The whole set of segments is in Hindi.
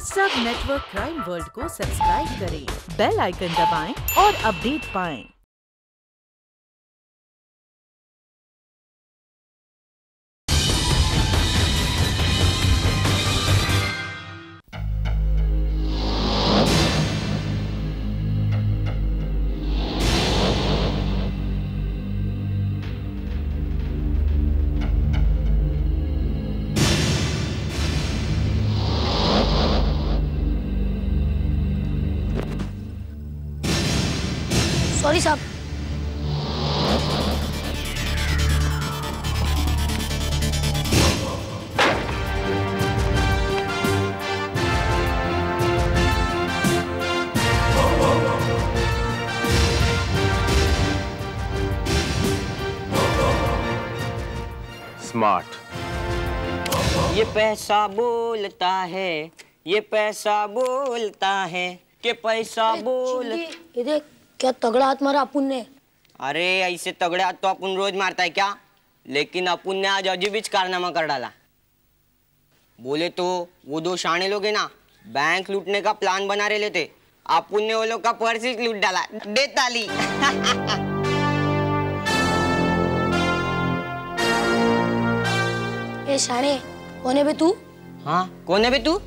सब नेटवर्क क्राइम वर्ल्ड को सब्सक्राइब करें, बेल आइकन दबाएं और अपडेट पाएं। सॉरी साहब। स्मार्ट। ये पैसा बोलता है, ये पैसा बोलता है कि पैसा बोल। ये देख क्या तगड़ा हाथ मारा अपुन ने। अरे ऐसे तगड़े हाथ तो अपुन रोज मारता है क्या, लेकिन अपुन ने आज अजीब ही कारनामा कर डाला। बोले तो वो दो शाणे लोग हैं ना, बैंक लूटने का प्लान बना रहे थे। अपुन ने वो लोग का पर्स ही लूट डाला। दे ताली। ए शाणे, कौन है बे तू? हाँ, कौन है बे तू?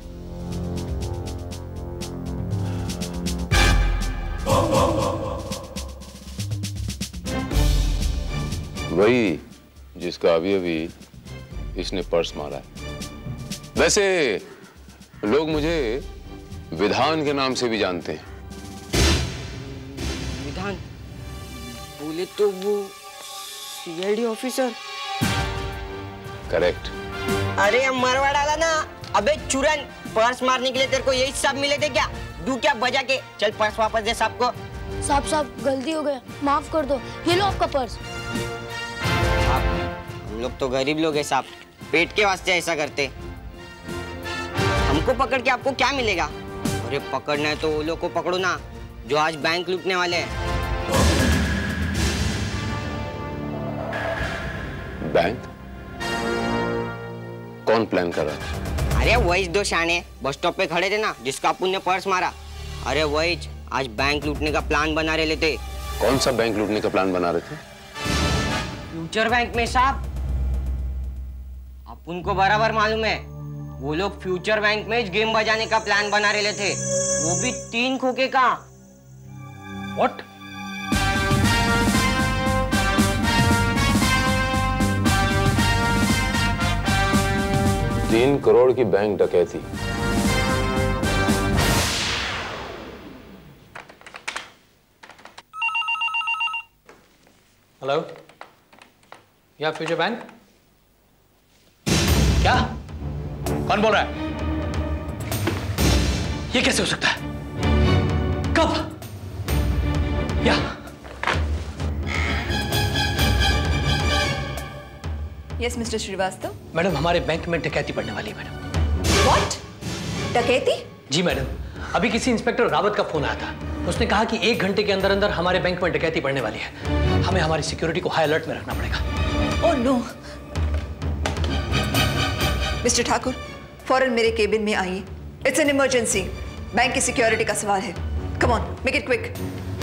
वही जिसका अभी इसने पर्स मारा है। वैसे लोग मुझे विधान के नाम से भी जानते हैं। विधान? बोले तो वो सीआईडी ऑफिसर। करेक्ट। अरे मरवा डाला ना। अबे चुरन, पर्स मारने के लिए तेरे को यही सब मिले थे क्या? दू क्या बजा के। चल पर्स वापस दे सबको। साहब गलती हो गया, माफ कर दो। ये लो आपका पर्स। हम लोग तो गरीब लोग हैं साहब, पेट के वास्ते ऐसा करते। हमको पकड़ के आपको क्या मिलेगा? अरे पकड़ना है तो वो लोग को पकड़ो ना, जो आज बैंक लूटने वाले हैं। बैंक? कौन प्लान कर रहा था? अरे वही दो शाने बस स्टॉप पे खड़े थे ना, जिसका अपुन ने पर्स मारा। अरे वही आज बैंक लूटने का प्लान बना रहे थे। कौन सा बैंक लूटने का प्लान बना रहे थे? फ्यूचर बैंक में साहब। अपुन को बराबर मालूम है, वो लोग फ्यूचर बैंक में गेम बजाने का प्लान बना रहे थे, वो भी 3 खोखे का। What? $3 करोड़ की बैंक डकैती। हेलो, या फ्यूचर बैंक? क्या? कौन बोल रहा है? ये कैसे हो सकता है? कब? या यस मिस्टर श्रीवास्तव। मैडम, हमारे बैंक में डकैती पड़ने वाली है मैडम। व्हाट? डकैती? जी मैडम, अभी किसी इंस्पेक्टर रावत का फोन आया था। उसने कहा कि 1 घंटे के अंदर अंदर हमारे बैंक में डकैती पड़ने वाली है। हमें हमारी सिक्योरिटी को हाई अलर्ट में रखना पड़ेगा। Oh no. मिस्टर ठाकुर, फौरन मेरे केबिन में आइए। It's an emergency. बैंक की सिक्योरिटी का सवाल है। Come on, make it quick.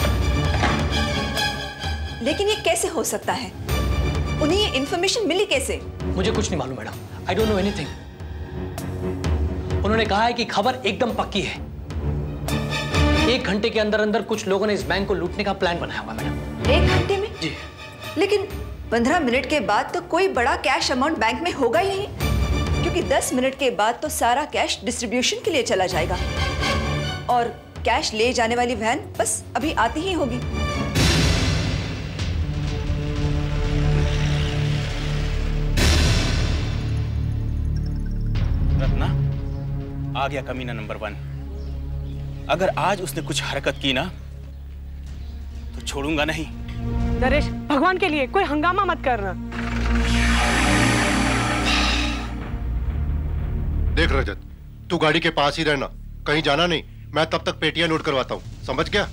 लेकिन ये कैसे हो सकता है? उन्हें ये इंफॉर्मेशन मिली कैसे? मुझे कुछ नहीं मालूम madam. I don't know anything. उन्होंने कहा है कि खबर एकदम पक्की है। 1 घंटे के अंदर अंदर कुछ लोगों ने इस बैंक को लूटने का प्लान बनाया हुआ मैडम। 1 घंटे में? जी। लेकिन 15 मिनट के बाद तो कोई बड़ा कैश अमाउंट बैंक में होगा ही नहीं, क्योंकि 10 मिनट के बाद तो सारा कैश डिस्ट्रीब्यूशन के लिए चला जाएगा और कैश ले जाने वाली वैन बस अभी आती ही होगी। रत्ना, आ गया कमीना नंबर 1। अगर आज उसने कुछ हरकत की ना तो छोड़ूंगा नहीं। नरेश, भगवान के लिए कोई हंगामा मत करना। देख रजत, तू गाड़ी के पास ही रहना, कहीं जाना नहीं। मैं तब तक पेटियां लोड करवाता हूँ, समझ गया?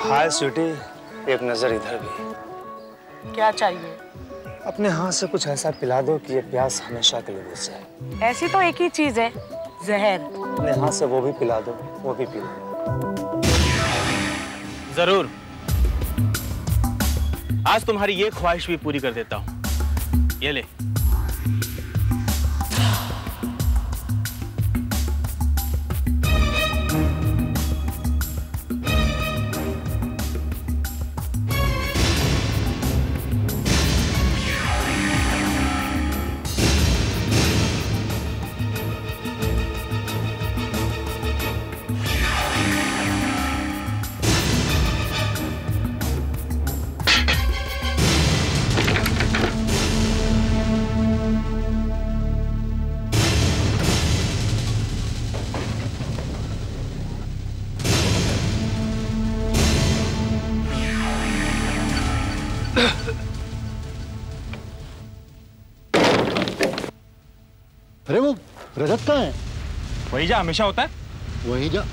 हाय स्वीटी, एक नजर इधर भी। क्या चाहिए? अपने हाथ से कुछ ऐसा पिला दो कि ये प्यास हमेशा के लिए बुझ जाए। ऐसी तो एक ही चीज है, जहर। अपने हाथ से वो भी पिला दो, वो भी पी लो। जरूर, आज तुम्हारी ये ख्वाहिश भी पूरी कर देता हूँ। ये ले। अरे वो रजत कहाँ है? वही जा हमेशा होता है। वही जा।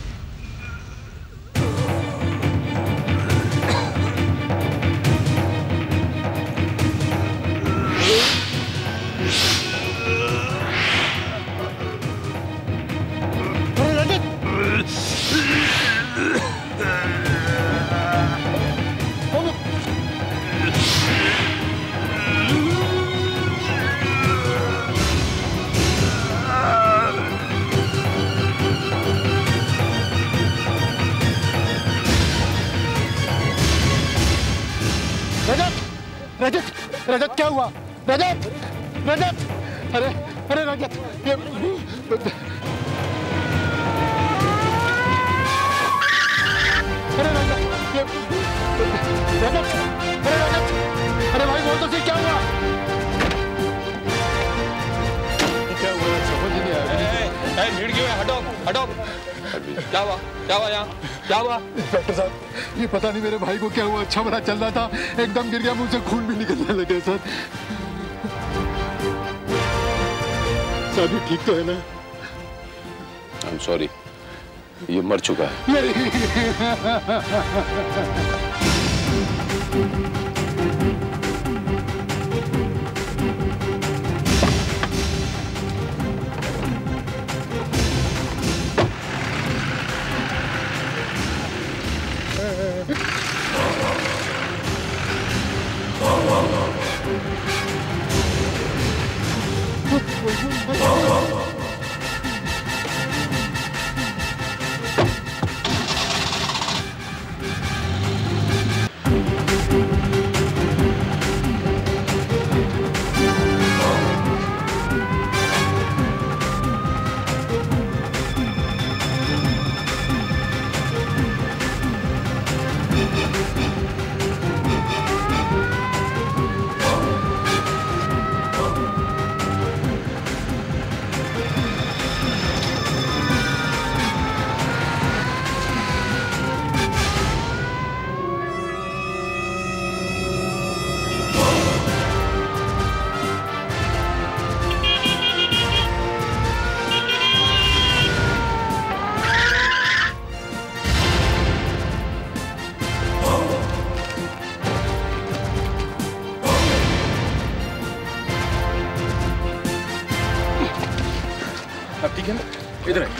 रजत, रजत क्या हुआ? रजत, रजत, अरे अरे रजत, ये अरे रजत, ये रजत, अरे रजत, अरे भाई बोल तो सही, क्या हुआ? क्या हुआ समझ नहीं आ रहा। भीड़ क्यों है? हटो हटो। क्या हुआ? क्या हुआ यहाँ? क्या हुआ? डॉक्टर साहब, ये पता नहीं मेरे भाई को क्या हुआ। अच्छा भला चल रहा था, एकदम गिर गया, मुंह से खून भी निकलने लगे सर। सभी ठीक तो है ना? I'm sorry, ये मर चुका है। ठीक है ना? इधर है।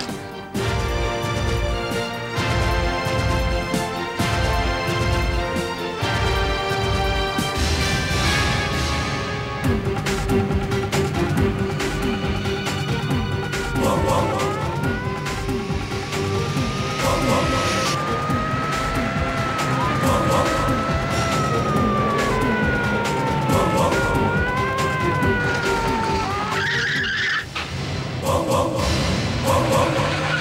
वाह वाह वाह वाह वाह।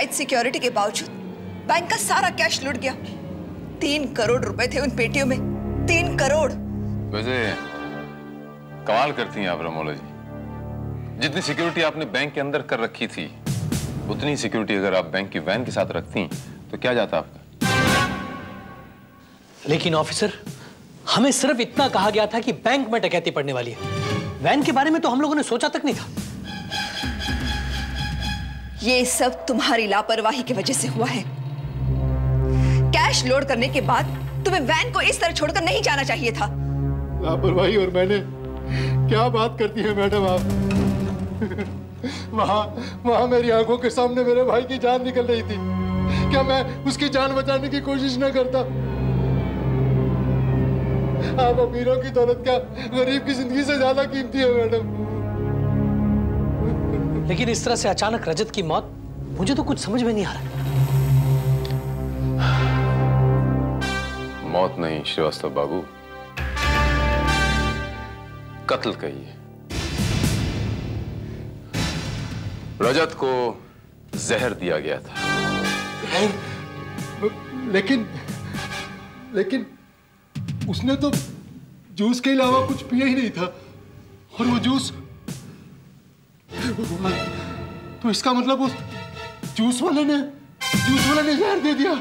टाइट सिक्योरिटी के बावजूद बैंक का सारा कैश लुट गया। 3 करोड़ रुपए थे उन पेटियों में, 3 करोड़। वैसे कमाल करती हैं आप रमोला जी। जितनी सिक्योरिटी आपने बैंक के अंदर कर रखी थी, उतनी सिक्योरिटी अगर आप बैंक की वैन के साथ रखती तो क्या जाता आपका? लेकिन ऑफिसर, हमें सिर्फ इतना कहा गया था कि बैंक में डकैती पड़ने वाली है। वैन के बारे में तो हम लोगों ने सोचा तक नहीं था। ये सब तुम्हारी लापरवाही की वजह से हुआ है। कैश लोड करने के बाद तुम्हें वैन को इस तरह छोड़कर नहीं जाना चाहिए था। लापरवाही और मैंने, क्या बात करती है मैडम आप? वहां मेरी आंखों के सामने मेरे भाई की जान निकल रही थी। क्या मैं उसकी जान बचाने की कोशिश न करता? आप अमीरों की दौलत क्या गरीब की जिंदगी से ज्यादा कीमती है मैडम। लेकिन इस तरह से अचानक रजत की मौत, मुझे तो कुछ समझ में नहीं आ रहा। मौत नहीं श्रीवास्तव बाबू, कत्ल कहिए। रजत को जहर दिया गया था। लेकिन उसने तो जूस के अलावा कुछ पिया ही नहीं था, और वो जूस, तो इसका मतलब उस जूस वाले ने जहर दे दिया।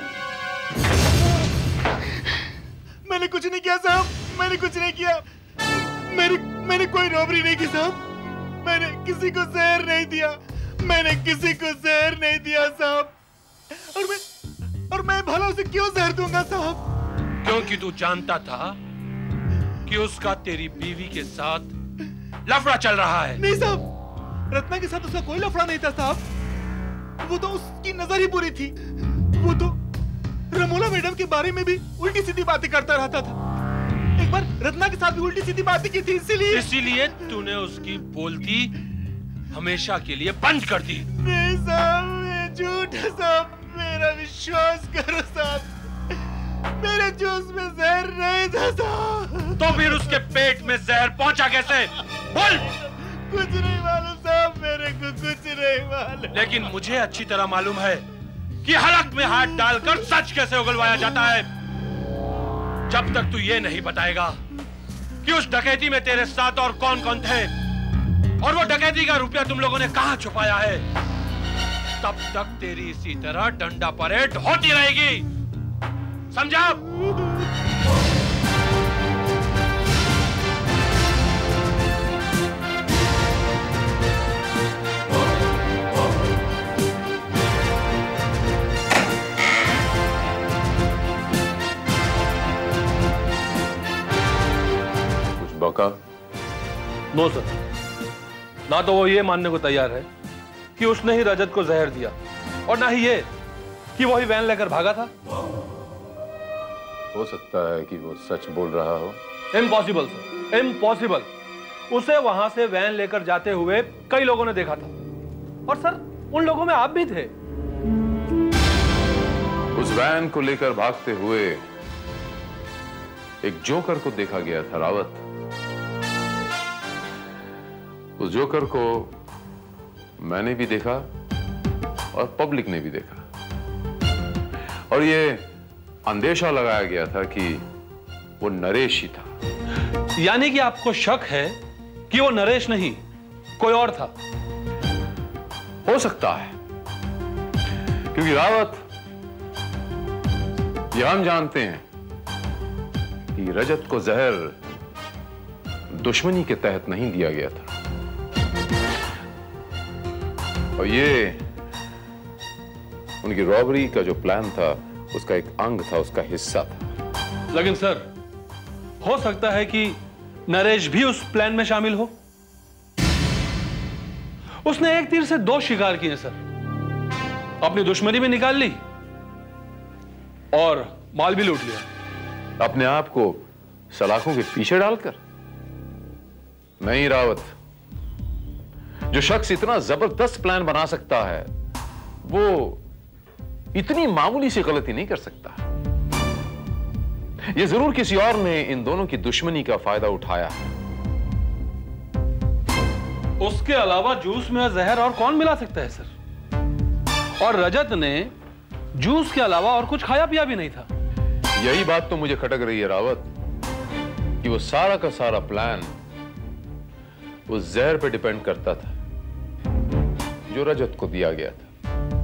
मैंने कुछ नहीं किया साहब, मैंने कुछ नहीं किया। मैंने कोई रॉबरी नहीं की साहब। मैंने किसी को जहर नहीं दिया, मैंने किसी को जहर नहीं दिया साहब। और मैं भला उसे क्यों जहर दूंगा साहब? क्योंकि तू जानता था कि उसका तेरी बीवी के साथ लफड़ा चल रहा है। नहीं साहब, रत्ना के साथ उसका कोई लफड़ा नहीं था साहब। वो तो उसकी नजर ही बुरी थी। वो तो रमोला मैडम के बारे में भी उल्टी सीधी बातें करता रहता था। एक बार रत्ना के साथ भी उल्टी सीधी बातें की थी, इसीलिए तूने उसकी बोलती हमेशा के लिए बंद कर दी। नहीं साहब, ये झूठ है साहब, मेरा विश्वास करो साहब। मेरे जूस में जहर नहीं था साहब। तो फिर उसके पेट में जहर पहुंचा कैसे? बोल। कुछ नहीं मालूम साहब, मेरे को कुछ नहीं मालूम। लेकिन मुझे अच्छी तरह मालूम है कि हलक में हाथ डालकर सच कैसे उगलवाया जाता है। जब तक तू ये नहीं बताएगा कि उस डकैती में तेरे साथ और कौन कौन थे, और वो डकैती का रुपया तुम लोगों ने कहां छुपाया है, तब तक तेरी इसी तरह डंडा परेड होती रहेगी। समझा? कुछ बका? नो सर, ना तो वो ये मानने को तैयार है कि उसने ही रजत को जहर दिया, और ना ही ये कि वही वैन लेकर भागा था। हो सकता है कि वो सच बोल रहा हो। Impossible sir, impossible. उसे वहां से वैन लेकर जाते हुए कई लोगों ने देखा था, और सर उन लोगों में आप भी थे। उस वैन को लेकर भागते हुए एक जोकर को देखा गया था रावत। उस जोकर को मैंने भी देखा और पब्लिक ने भी देखा, और ये अंदेशा लगाया गया था कि वो नरेश ही था। यानी कि आपको शक है कि वो नरेश नहीं, कोई और था? हो सकता है, क्योंकि रावत, ये हम जानते हैं कि रजत को जहर दुश्मनी के तहत नहीं दिया गया था, और ये उनकी रॉबरी का जो प्लान था उसका एक अंग था, उसका हिस्सा था। लेकिन सर, हो सकता है कि नरेश भी उस प्लान में शामिल हो। उसने एक तीर से 2 शिकार किए सर। अपनी दुश्मनी भी निकाल ली और माल भी लूट लिया। अपने आप को सलाखों के पीछे डालकर? नहीं रावत, जो शख्स इतना जबरदस्त प्लान बना सकता है, वो इतनी मामूली सी गलती नहीं कर सकता। यह जरूर किसी और ने इन दोनों की दुश्मनी का फायदा उठाया है। उसके अलावा जूस में जहर और कौन मिला सकता है सर? और रजत ने जूस के अलावा और कुछ खाया पिया भी नहीं था। यही बात तो मुझे खटक रही है रावत, कि वो सारा का सारा प्लान उस जहर पे डिपेंड करता था जो रजत को दिया गया था।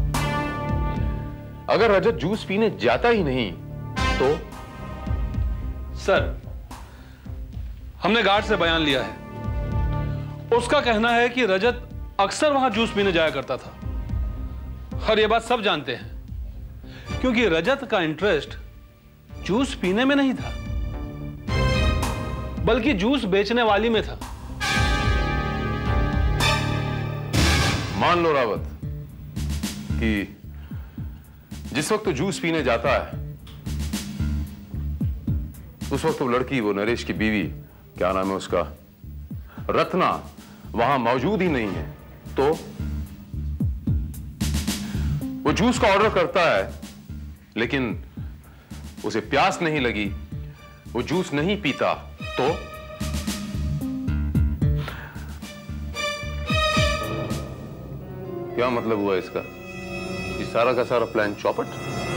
अगर रजत जूस पीने जाता ही नहीं तो? सर, हमने गार्ड से बयान लिया है। उसका कहना है कि रजत अक्सर वहां जूस पीने जाया करता था, और यह बात सब जानते हैं, क्योंकि रजत का इंटरेस्ट जूस पीने में नहीं था, बल्कि जूस बेचने वाली में था। मान लो रावत कि जिस वक्त तो जूस पीने जाता है उस वक्त वो लड़की, वो नरेश की बीवी, क्या नाम है उसका, रत्ना, वहां मौजूद ही नहीं है, तो वो जूस का ऑर्डर करता है लेकिन उसे प्यास नहीं लगी, वो जूस नहीं पीता, तो क्या मतलब हुआ इसका? ये सारा का सारा प्लान चौपट?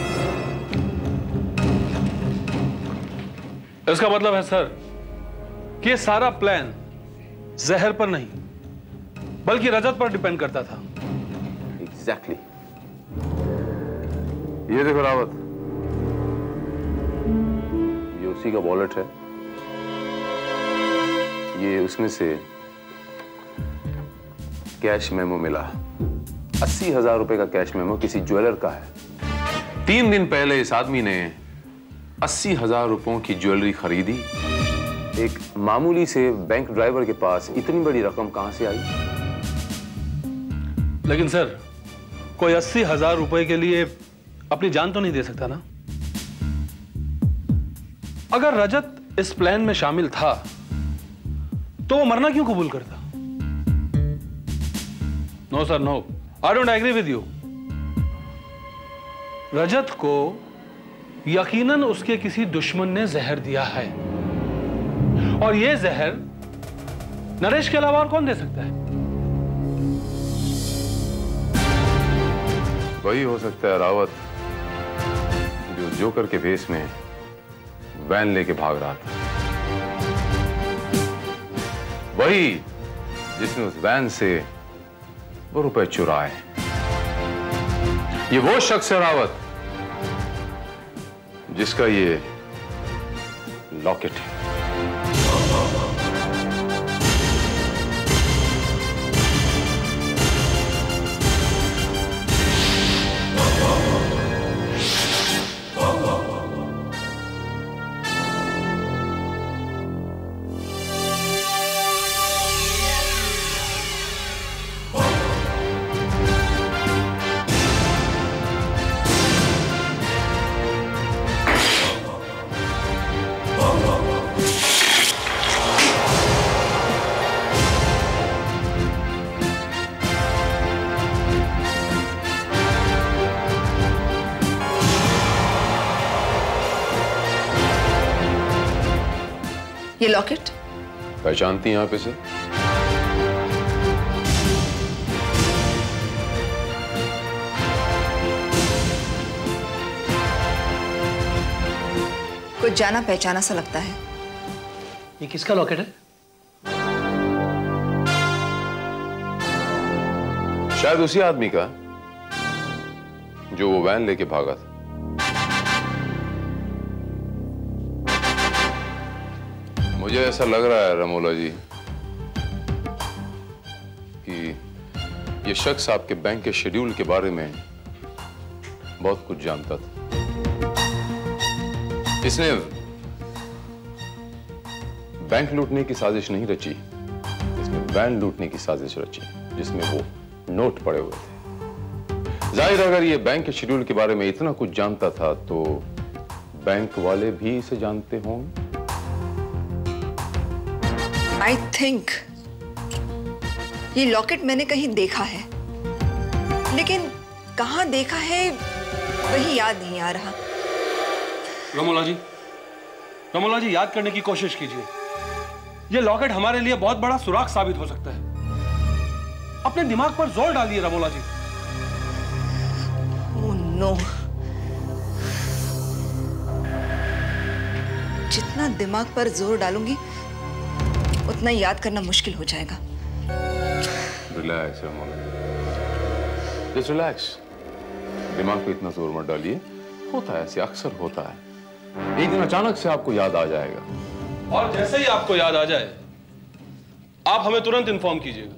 इसका मतलब है सर कि ये सारा प्लान जहर पर नहीं बल्कि रजत पर डिपेंड करता था। एग्जैक्टली। ये देखो रावत, ये उसी का वॉलेट है, ये उसमें से कैश मेमो मिला, 80,000 रुपए का कैश मेमो किसी ज्वेलर का है। 3 दिन पहले इस आदमी ने 80,000 रुपयों की ज्वेलरी खरीदी। एक मामूली से बैंक ड्राइवर के पास इतनी बड़ी रकम कहां से आई? लेकिन सर, कोई 80,000 रुपए के लिए अपनी जान तो नहीं दे सकता ना? अगर रजत इस प्लान में शामिल था तो वो मरना क्यों कबूल करता? No sir, no, I don't agree with you. Rajat को यकीनन उसके किसी दुश्मन ने जहर दिया है, और यह जहर नरेश के अलावा और कौन दे सकता है? वही हो सकता है रावत जो जोकर के भेस में वैन लेके भाग रहा था, वही जिसने उस वैन से वो रुपए चुराए। ये वो शख्स है रावत जिसका ये लॉकेट है। ये लॉकेट पहचानती हैं आप इसे? कुछ जाना पहचाना सा लगता है। ये किसका लॉकेट है? शायद उसी आदमी का जो वो वैन लेके भागा था। मुझे ऐसा लग रहा है रमोला जी कि ये शख्स आपके बैंक के शेड्यूल के बारे में बहुत कुछ जानता था। इसने बैंक लूटने की साजिश नहीं रची, इसने वैन लूटने की साजिश रची जिसमें वो नोट पड़े हुए थे। जाहिर अगर ये बैंक के शेड्यूल के बारे में इतना कुछ जानता था तो बैंक वाले भी इसे जानते होंगे। I think ये लॉकेट मैंने कहीं देखा है, लेकिन कहां देखा है वही याद नहीं आ रहा। रमोला जी याद करने की कोशिश कीजिए। ये लॉकेट हमारे लिए बहुत बड़ा सुराग साबित हो सकता है। अपने दिमाग पर जोर डालिए रमोला जी। नो, जितना दिमाग पर जोर डालूंगी उतना याद करना मुश्किल हो जाएगा। Relax Ramola, just relax. दिमाग पे इतना जोर मत डालिए, होता है ऐसे, अक्सर होता है। एक दिन अचानक से आपको याद आ जाएगा। और जैसे ही आपको याद आ जाए आप हमें तुरंत इन्फॉर्म कीजिएगा।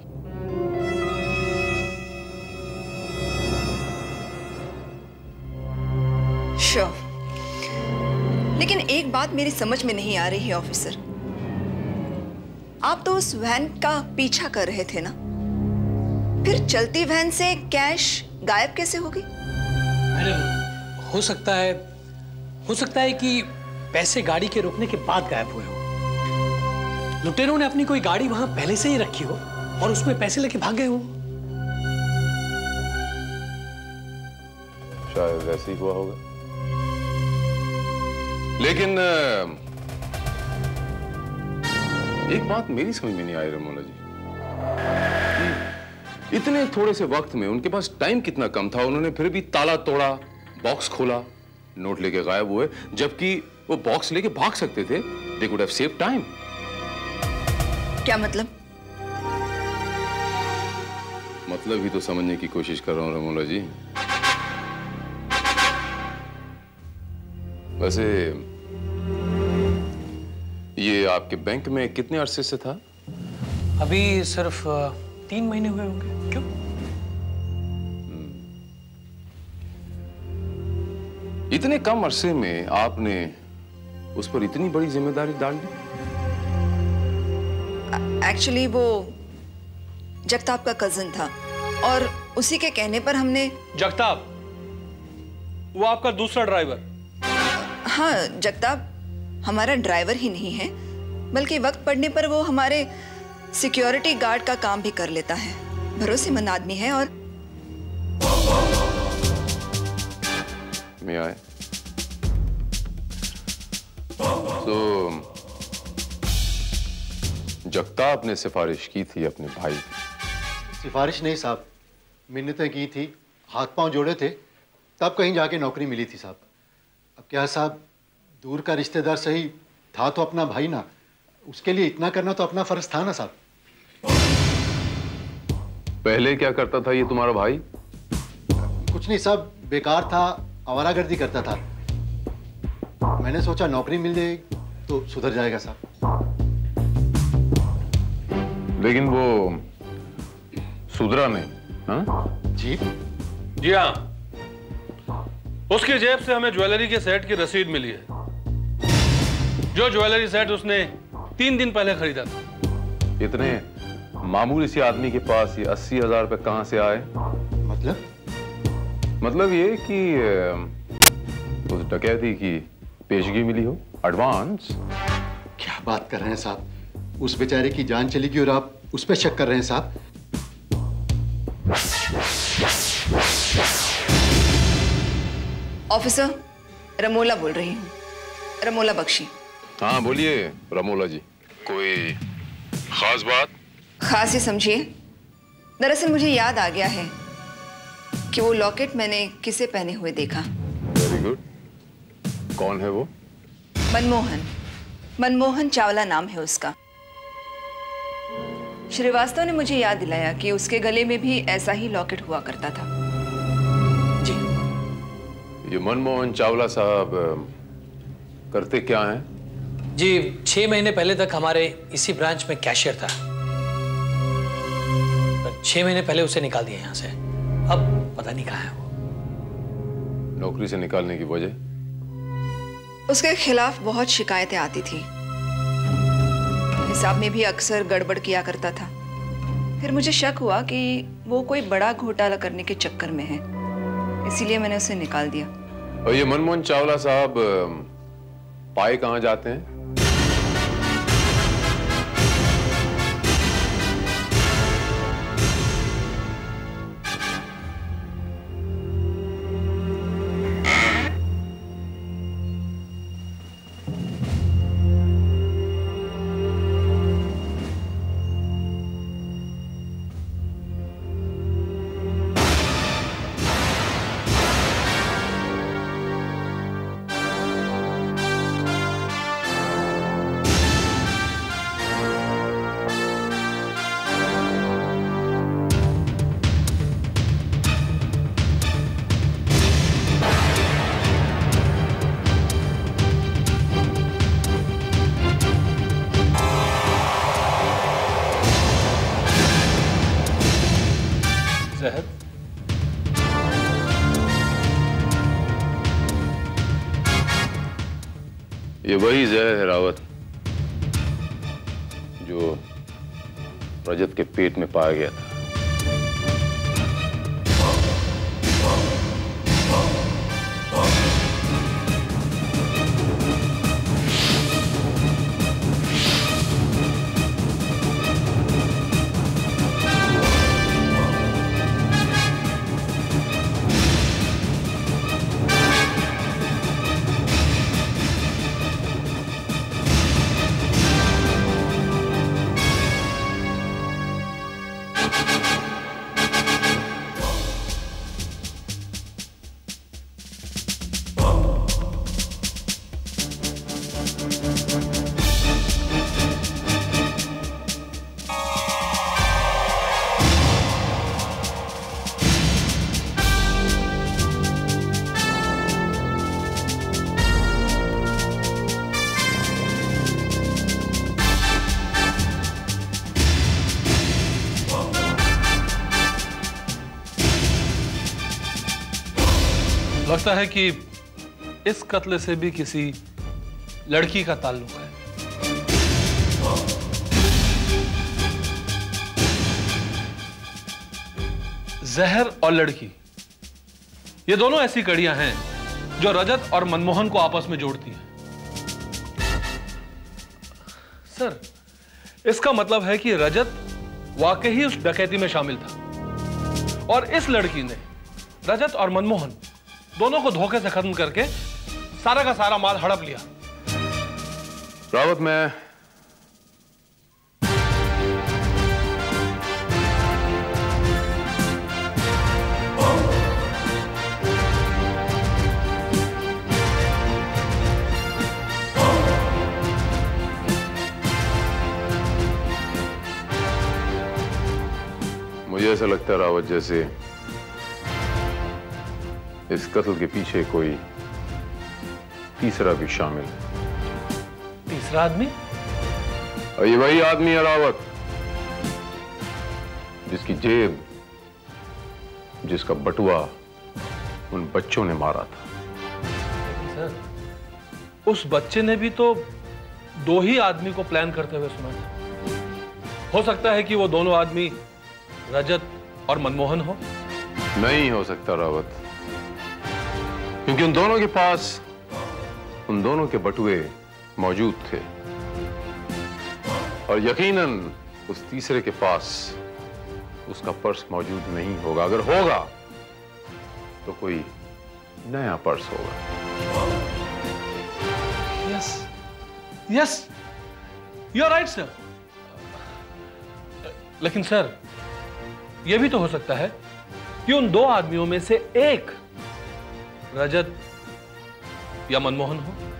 श्योर। लेकिन एक बात मेरी समझ में नहीं आ रही है ऑफिसर, आप तो उस वैन का पीछा कर रहे थे ना, फिर चलती वैन से कैश गायब कैसे हो गई? मैडम, हो सकता है कि पैसे गाड़ी के रुकने के बाद गायब हुए हो। लुटेरों ने अपनी कोई गाड़ी वहां पहले से ही रखी हो और उसमें पैसे लेके भाग गए हो। शायद वैसे ही हुआ होगा, लेकिन एक बात मेरी समझ में नहीं आई रमोला जी, इतने थोड़े से वक्त में उनके पास टाइम कितना कम था, उन्होंने फिर भी ताला तोड़ा, बॉक्स खोला, नोट लेके गायब हुए, जबकि वो बॉक्स लेके भाग सकते थे। They could have saved time. क्या मतलब? मतलब ही तो समझने की कोशिश कर रहा हूं रमोला जी। वैसे ये आपके बैंक में कितने अरसे से था? अभी सिर्फ 3 महीने हुए होंगे। क्यों? इतने कम अरसे में आपने उस पर इतनी बड़ी जिम्मेदारी डाल दी? एक्चुअली वो जगताप का कजिन था और उसी के कहने पर हमने। जगताप? वो आपका दूसरा ड्राइवर? हाँ, जगताप हमारा ड्राइवर ही नहीं है, बल्कि वक्त पड़ने पर वो हमारे सिक्योरिटी गार्ड का काम भी कर लेता है। भरोसेमंद आदमी है। और मैं आए तो जगताप ने सिफारिश की थी अपने भाई। सिफारिश नहीं साहब, मिन्नतें की थी, हाथ पांव जोड़े थे, तब कहीं जाके नौकरी मिली थी साहब। अब क्या साहब, दूर का रिश्तेदार सही था तो अपना भाई ना, उसके लिए इतना करना तो अपना फर्ज था ना साहब। पहले क्या करता था ये तुम्हारा भाई? कुछ नहीं साहब, बेकार था, आवारागर्दी करता था। मैंने सोचा नौकरी मिल जाएगी तो सुधर जाएगा साहब। लेकिन वो सुधरा नहीं। हाँ? जी हाँ, उसकी जेब से हमें ज्वेलरी के सेट की रसीद मिली है, जो ज्वेलरी सेट उसने 3 दिन पहले खरीदा था। इतने मामूली सी आदमी के पास ये 80,000 रुपए कहां से आए? मतलब ये कि उस डकैती की पेशगी मिली हो, एडवांस। क्या बात कर रहे हैं साहब, उस बेचारे की जान चली गई और आप उस पर शक कर रहे हैं साहब? ऑफिसर, रमोला बोल रही हूँ, रमोला बख्शी। हाँ बोलिए रमोला जी, कोई खास बात? खास ही समझिए, दरअसल मुझे याद आ गया है कि वो लॉकेट मैंने किसे पहने हुए देखा। Very good. कौन है वो? मनमोहन चावला नाम है उसका। श्रीवास्तव ने मुझे याद दिलाया कि उसके गले में भी ऐसा ही लॉकेट हुआ करता था। जी। ये मनमोहन चावला साहब करते क्या हैं? जी, 6 महीने पहले तक हमारे इसी ब्रांच में कैशियर था, पर 6 महीने पहले उसे निकाल दिया यहाँ से। अब पता नहीं कहाँ है वो। नौकरी से निकालने की वजह? उसके खिलाफ बहुत शिकायतें आती थी, हिसाब में भी अक्सर गड़बड़ किया करता था। फिर मुझे शक हुआ कि वो कोई बड़ा घोटाला करने के चक्कर में है, इसीलिए मैंने उसे निकाल दिया। और ये मनमोहन चावला साहब पाए कहाँ जाते हैं? ये वही जहर है रावत जो रजत के पेट में पाया गया था। लगता है कि इस कत्ल से भी किसी लड़की का ताल्लुक है। जहर और लड़की, ये दोनों ऐसी कड़ियां हैं जो रजत और मनमोहन को आपस में जोड़ती हैं। सर, इसका मतलब है कि रजत वाकई ही उस डकैती में शामिल था और इस लड़की ने रजत और मनमोहन दोनों को धोखे से खत्म करके सारा का सारा माल हड़प लिया। रावत, मैं मुझे ऐसा लगता है रावत जैसे इस कत्ल के पीछे कोई तीसरा भी शामिल है। तीसरा आदमी? और ये वही आदमी है रावत जिसकी जेब, जिसका बटुआ उन बच्चों ने मारा था। सर, उस बच्चे ने भी तो दो ही आदमी को प्लान करते हुए सुना था। हो सकता है कि वो दोनों आदमी रजत और मनमोहन हो। नहीं हो सकता रावत, क्योंकि उन दोनों के पास उन दोनों के बटुए मौजूद थे और यकीनन उस तीसरे के पास उसका पर्स मौजूद नहीं होगा। अगर होगा तो कोई नया पर्स होगा। Yes, yes, you are right sir. लेकिन सर, यह भी तो हो सकता है कि उन दो आदमियों में से एक रजत या मनमोहन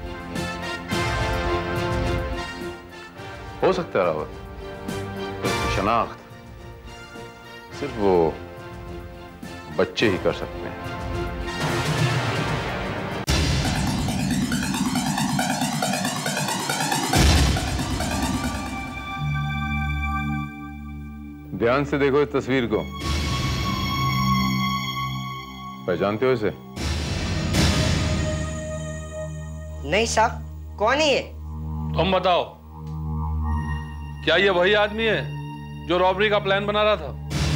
हो सकता है रावत। उसकी शनाख्त सिर्फ वो बच्चे ही कर सकते हैं। ध्यान से देखो इस तस्वीर को। पहचानते हो इसे? नहीं साहब, कौन है ये? तुम बताओ, क्या ये वही आदमी है जो रॉबरी का प्लान बना रहा था?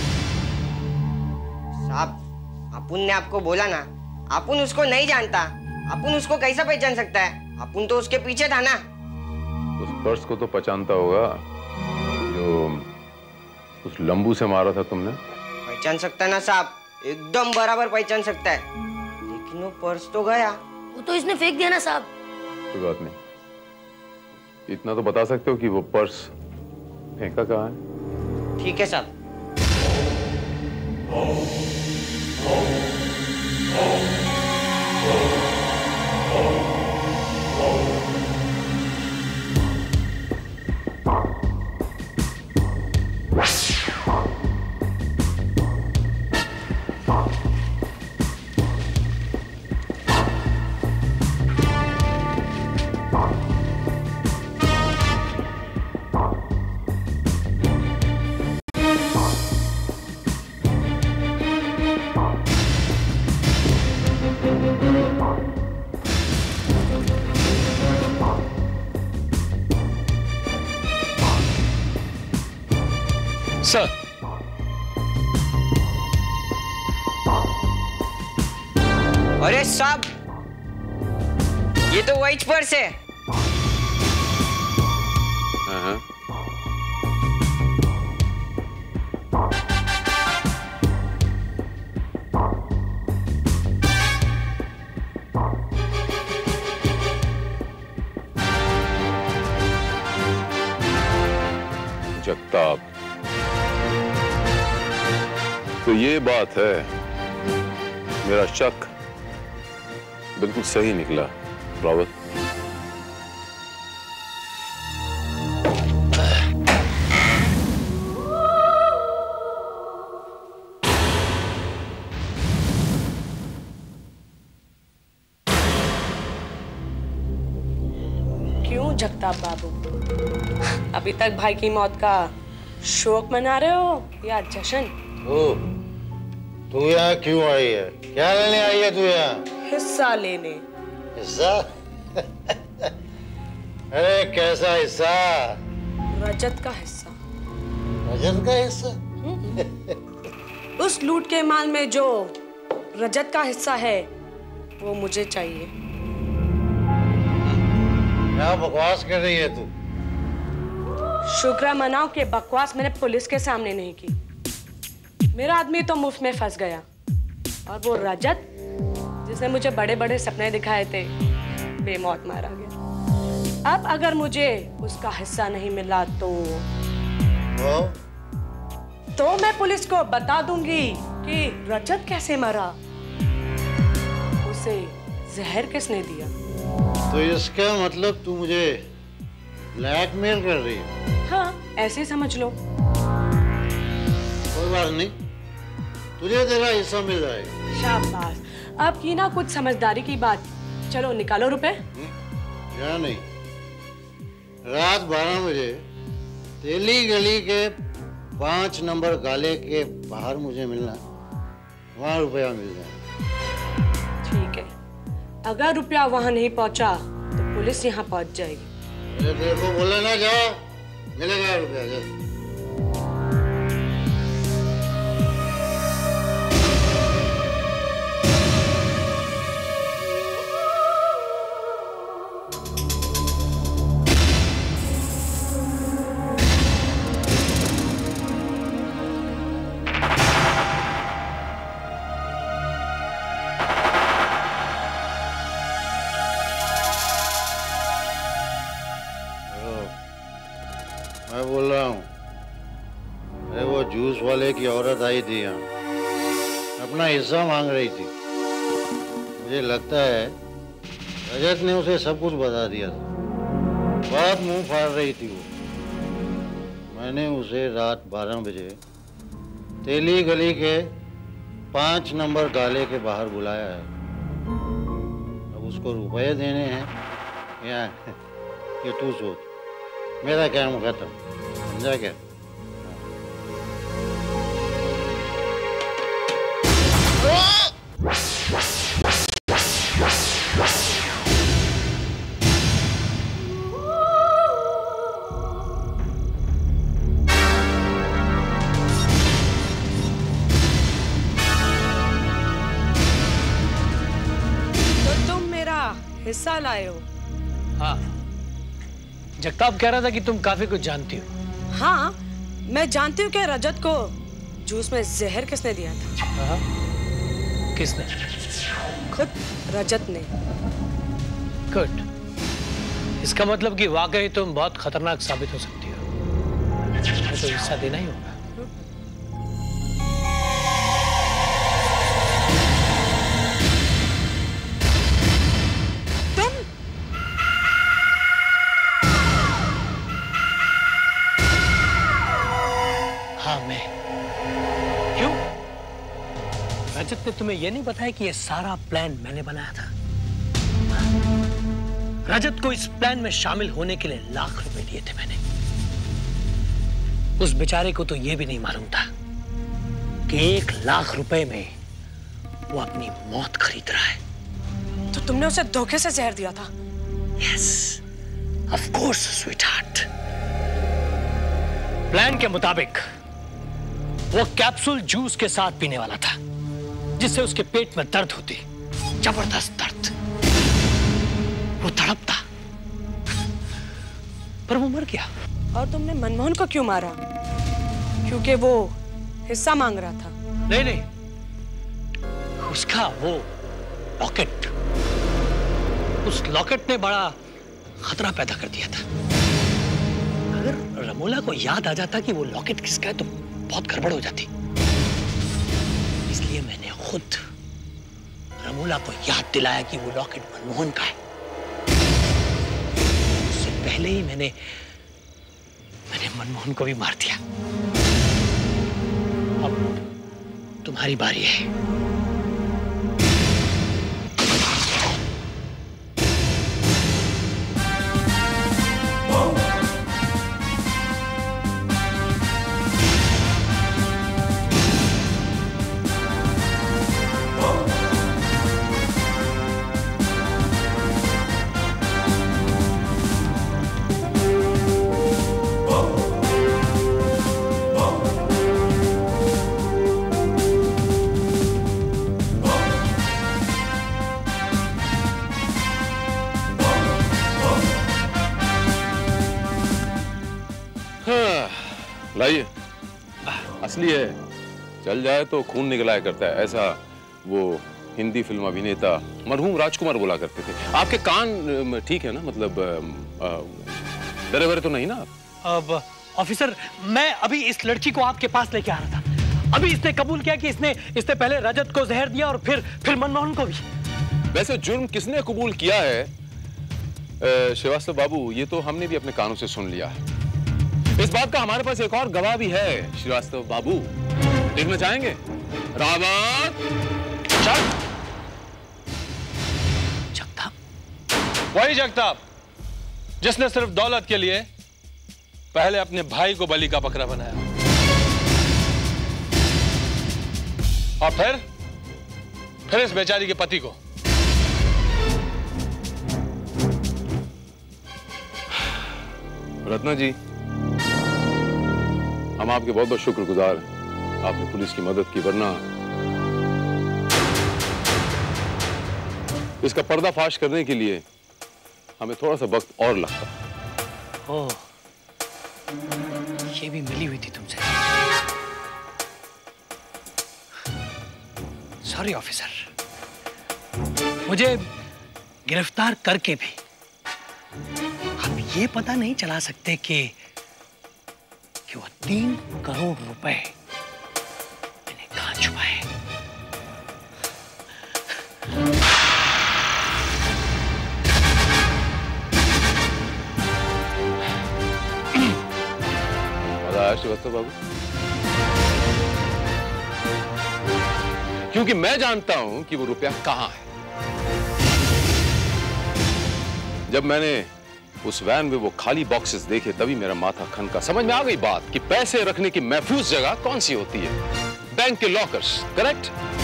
साहब, अपुन ने आपको बोला ना, अपुन उसको नहीं जानता। अपुन उसको कैसा पहचान सकता है? अपुन तो उसके पीछे था ना। उस पर्स को तो पहचानता होगा जो उस लंबू से मारा था तुमने। पहचान सकता है ना साहब, एकदम बराबर पहचान सकता है। लेकिन वो पर्स तो गया। वो तो इसने फेंक दिया ना साहब। कोई बात नहीं, इतना तो बता सकते हो कि वो पर्स फेंका कहाँ है? ठीक है साहब। सर, अरे साहब, ये तो वही पर्स है। हाँ। जगताप, तो ये बात है, मेरा शक बिल्कुल सही निकला रावत। क्यों जगताप बाबू, अभी तक भाई की मौत का शोक मना रहे हो या जश्न? तू यहाँ क्यों आई है? क्या लेने आई है तू यहाँ? हिस्सा लेने। हिस्सा? अरे कैसा हिस्सा? रजत का हिस्सा। रजत का हिस्सा? उस लूट के माल में जो रजत का हिस्सा है वो मुझे चाहिए। क्या बकवास कर रही है तू? शुक्र मनाओ कि बकवास मैंने पुलिस के सामने नहीं की। मेरा आदमी तो मुफ्त में फंस गया और वो रजत जिसने मुझे बड़े बड़े सपने दिखाए थे बेमौत मारा गया। अब अगर मुझे उसका हिस्सा नहीं मिला तो मैं पुलिस को बता दूंगी कि रजत कैसे मरा, उसे जहर किसने दिया। तो इसका मतलब तू मुझे ब्लैकमेल कर रही है? हाँ, ऐसे समझ लो। कोई बात नहीं, तुझे तेरा हिस्सा मिल जाएगा। शाबाश, अब की ना कुछ समझदारी की बात। चलो निकालो रुपए। क्या नहीं, रात 12 बजे तेली गली के 5 नंबर गाले के बाहर मुझे मिलना, वहाँ रुपया मिल जाएगा। ठीक है, अगर रुपया वहाँ नहीं पहुँचा तो पुलिस यहाँ पहुँच जाएगी। अरे तेरे को बोला ना, जा मिलेगा रुपया। जा। मैं बोल रहा हूँ, अरे वो जूस वाले की औरत आई थी यहाँ, अपना हिस्सा मांग रही थी। मुझे लगता है रजत ने उसे सब कुछ बता दिया था। बहुत मुंह फाड़ रही थी वो। मैंने उसे रात 12 बजे तेली गली के 5 नंबर गाले के बाहर बुलाया है। अब उसको रुपए देने हैं या ये तू सोच। मेरा काम खत्म, समझा क्या? तो तुम मेरा हिस्सा लाए हो? हाँ, जगताप कह रहा था कि तुम काफी कुछ जानती हो। हाँ, मैं जानती हूँ कि रजत को जूस में जहर किसने दिया था। किसने? खुद रजत ने। गुड, इसका मतलब कि वाकई तुम बहुत खतरनाक साबित हो सकती हो। मुझे तो हिस्सा देना ही होगा। हाँ, मैं। क्यों? रजत ने तुम्हें यह नहीं बताया कि यह सारा प्लान मैंने बनाया था? रजत को इस प्लान में शामिल होने के लिए लाख रुपए दिए थे मैंने। उस बेचारे को तो यह भी नहीं मालूम था कि 1 लाख रुपए में वो अपनी मौत खरीद रहा है। तो तुमने उसे धोखे से जहर दिया था? Yes, of course sweetheart. Plan के मुताबिक वो कैप्सूल जूस के साथ पीने वाला था, जिससे उसके पेट में दर्द होती, जबरदस्त दर्द। वो तड़पता, पर वो मर गया। और तुमने मनमोहन को क्यों मारा? क्योंकि वो हिस्सा मांग रहा था? नहीं नहीं, उसका वो लॉकेट, उस लॉकेट ने बड़ा खतरा पैदा कर दिया था। अगर रमोला को याद आ जाता कि वो लॉकेट किसका है तो बहुत गड़बड़ हो जाती। इसलिए मैंने खुद रमोला को याद दिलाया कि वो लॉकेट मनमोहन का है। उससे पहले ही मैंने मनमोहन को भी मार दिया। अब तुम्हारी बारी है। लाइए, असली है, चल जाए तो खून निकलाया करता है, ऐसा वो हिंदी फिल्म अभिनेता मरहूम राजकुमार बोला करते थे। आपके कान ठीक है ना? मतलब डरे वरे तो नहीं ना? अब ऑफिसर, मैं अभी इस लड़की को आपके पास लेके आ रहा था। अभी इसने कबूल किया कि इसने पहले रजत को जहर दिया और फिर मनमोहन को भी। वैसे जुर्म किसने कबूल किया है श्रीवास्तव बाबू, ये तो हमने भी अपने कानों से सुन लिया है। इस बात का हमारे पास एक और गवाह भी है श्रीवास्तव बाबू, देखना चाहेंगे? रावत, चल। जगताप, वही जगताप जिसने सिर्फ दौलत के लिए पहले अपने भाई को बलि का बकरा बनाया और फिर इस बेचारी के पति को। रत्ना जी, हम आपके बहुत बहुत शुक्रगुजार हैं। आपने पुलिस की मदद की, वरना इसका पर्दाफाश करने के लिए हमें थोड़ा सा वक्त और लगता। ओह, ये भी मिली हुई थी तुमसे। सॉरी ऑफिसर, मुझे गिरफ्तार करके भी आप ये पता नहीं चला सकते कि वो 3 करोड़ रुपए मैंने कहां छुपाए। श्रीवास्तव बाबू, क्योंकि मैं जानता हूं कि वो रुपया कहां है। जब मैंने उस वैन में वो खाली बॉक्सेस देखे तभी मेरा माथा खनका। समझ में आ गई बात कि पैसे रखने की महफूज जगह कौन सी होती है? बैंक के लॉकर्स, करेक्ट?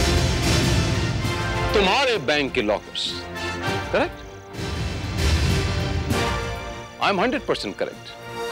तुम्हारे बैंक के lockers, correct? I am 100% correct.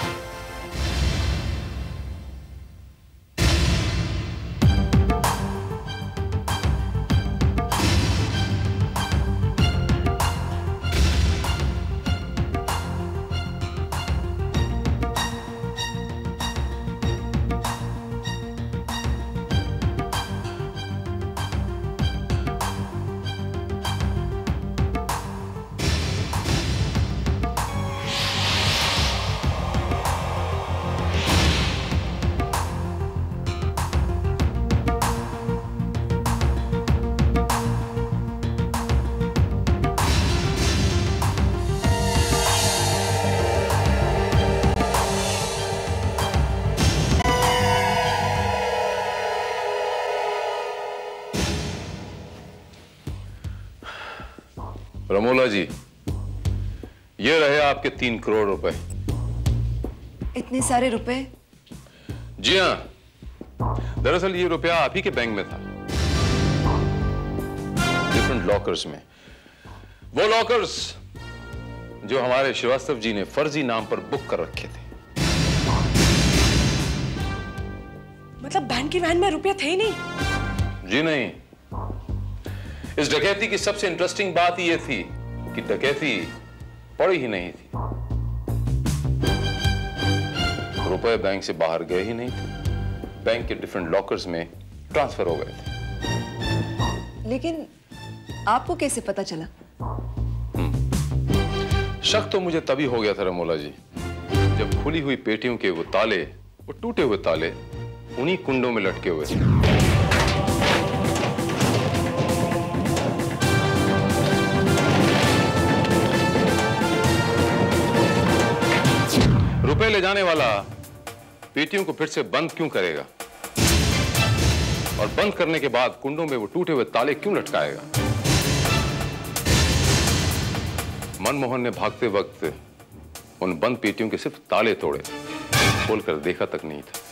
Ramola ji, ये रहे आपके 3 करोड़ रुपए। इतने सारे रुपए? जी हाँ, दरअसल ये रुपया आप ही के बैंक में था, डिफरेंट लॉकर्स में। वो लॉकर्स जो हमारे श्रीवास्तव जी ने फर्जी नाम पर बुक कर रखे थे। मतलब बहन की वैन में रुपये थे ही नहीं। जी नहीं, इस डकैती की सबसे इंटरेस्टिंग बात यह थी कि डकैती पड़ी ही नहीं थी। रुपए बैंक से बाहर गए ही नहीं थे, बैंक के डिफरेंट लॉकर्स में ट्रांसफर हो गए थे। लेकिन आपको कैसे पता चला? शक तो मुझे तभी हो गया था रमोला जी, जब खुली हुई पेटियों के वो ताले, वो टूटे हुए ताले उन्हीं कुंडों में लटके हुए थे। रुपए ले जाने वाला पेटियों को फिर से बंद क्यों करेगा, और बंद करने के बाद कुंडों में वो टूटे हुए ताले क्यों लटकाएगा? मनमोहन ने भागते वक्त उन बंद पेटियों के सिर्फ ताले तोड़े, खोलकर देखा तक नहीं था,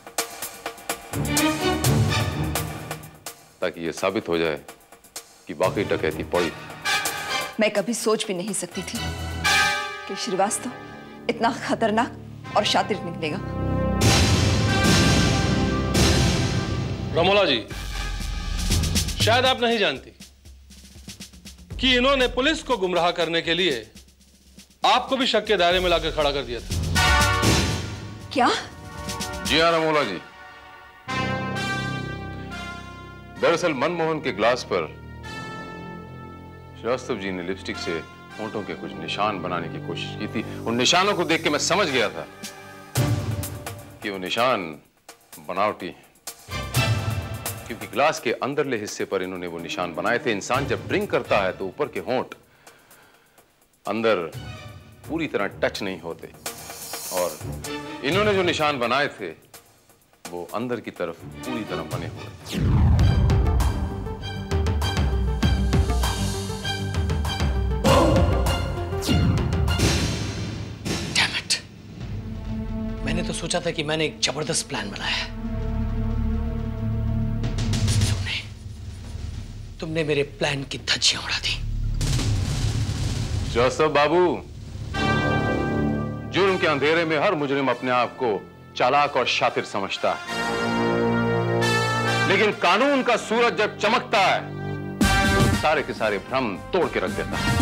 ताकि यह साबित हो जाए कि वाकई डकैती पड़ी थी। मैं कभी सोच भी नहीं सकती थी कि श्रीवास्तव इतना खतरनाक और शातिर निकलेगा। रमोला जी, शायद आप नहीं जानती कि इन्होंने पुलिस को गुमराह करने के लिए आपको भी शक के दायरे में लाकर खड़ा कर दिया था। क्या? जी हाँ रमोला जी, दरअसल मनमोहन के ग्लास पर श्रीवास्तव जी ने लिपस्टिक से होंठों के कुछ निशान बनाने की कोशिश की थी। उन निशानों को देख के मैं समझ गया था कि वो निशान बनावटी हैं, क्योंकि ग्लास के अंदरले हिस्से पर इन्होंने वो निशान बनाए थे। इंसान जब ड्रिंक करता है तो ऊपर के होंठ अंदर पूरी तरह टच नहीं होते, और इन्होंने जो निशान बनाए थे वो अंदर की तरफ पूरी तरह बने हुए। Damn it! मैंने तो सोचा था कि मैंने एक जबरदस्त प्लान बनाया है। तुमने मेरे प्लान की धज्जियां उड़ा दी। जोसेफ बाबू, जुर्म के अंधेरे में हर मुजरिम अपने आप को चालाक और शातिर समझता है, लेकिन कानून का सूरज जब चमकता है तो सारे के सारे भ्रम तोड़ के रख देता है।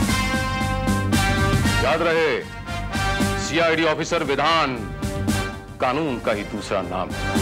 याद रहे, सीआईडी ऑफिसर विधान कानून का ही दूसरा नाम है।